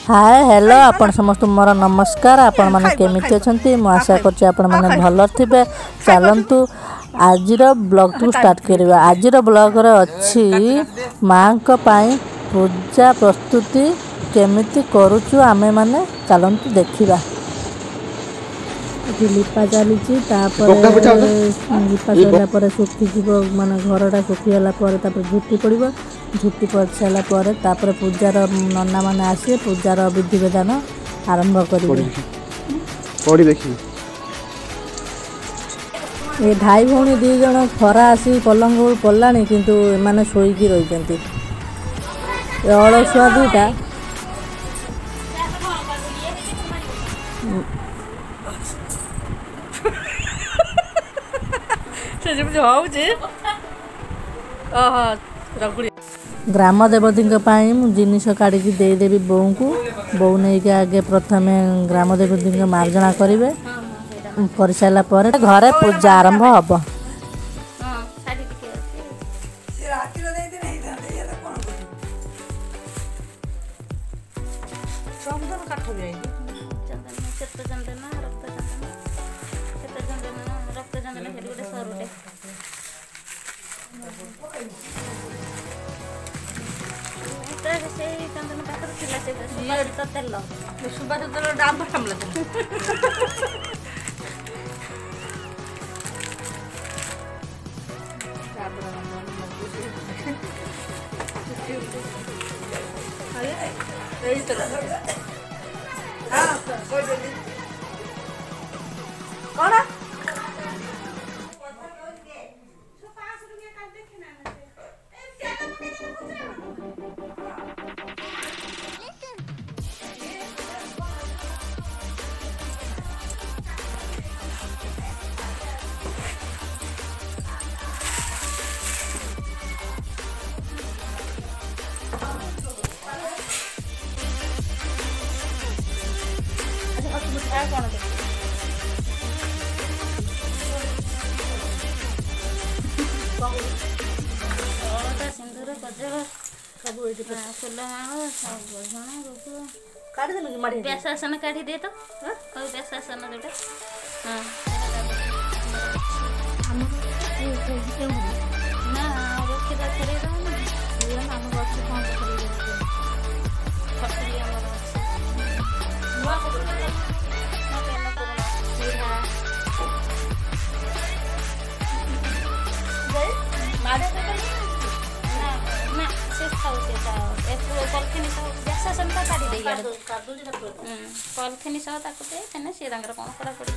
Hi hello आपण समस्त मोर नमस्कार। आपण माने केमिति अछंती मु आशा करछि आपण माने भलो थिबे। चलंतु आजिर ब्लॉग टू स्टार्ट करबा। आजिर ब्लॉग रे अछि मां को पाई पूजा प्रस्तुति केमिति करूछु आमे माने चलंतु देखिबा। लिपा चली लिपा सरला सुखी जीव माने घरटा सुखीगला झुटी पड़ो। झुटी पड़ सारापर पूजार नना मैंने आसे पूजार विधि विधान आरंभ कर भाई भौणी दी जन खरा आसी पलंग पड़ला किंतु एमाने शोईकी रही अलसुआ दुईटा ग्राम देवती जिनिस काढ़ी देदेवी बोऊ को बोऊ नहीं के आगे प्रथम ग्राम देवती मार्जना करेंगे कर सारापर घरे पूजा आरंभ हम। सिंदूर कजल सब प्यासन काढ़ी दे तो प्यासन जोटा ना रखा छड़े आम पॉलिथिन सह ताकते सी कौन करा पड़ी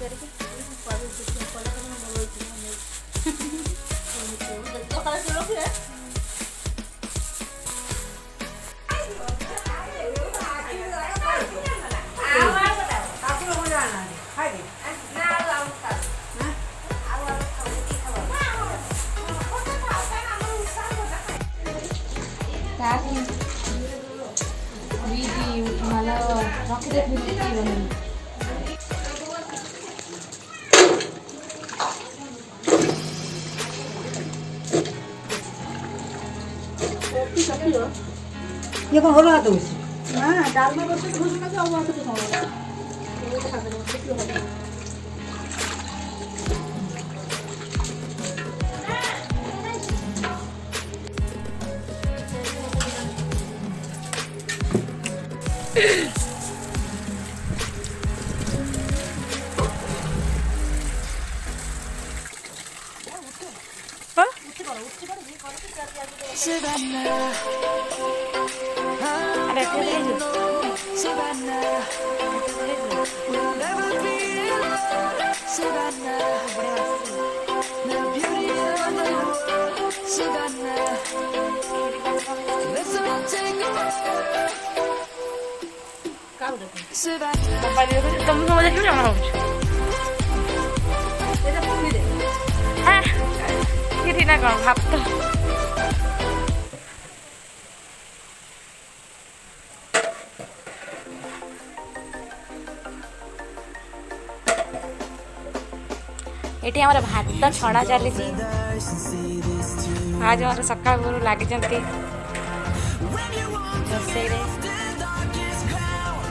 ये कौन होला तो हां दाल में बस तो घुसना के आवा तो होला तुम देखिए जमा हो ना कौन भाप तो ये हमारे भात छड़ा चली आज हमारे सका लगी रोसे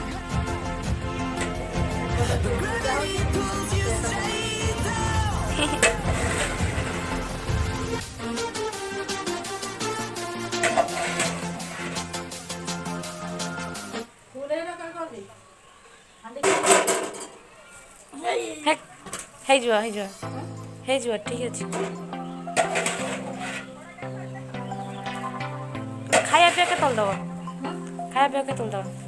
ହେଇଯିବ ଠିକ୍ ଅଛି। ଖାଇବା ପିଇବା କେତେବେଳେ ଦେବ?